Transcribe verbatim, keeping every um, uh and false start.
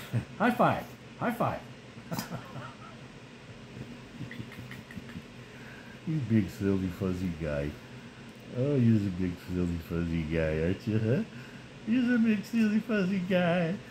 High five. High five. You big silly fuzzy guy. Oh, you're a big silly fuzzy guy, aren't you, huh? You're a big silly fuzzy guy.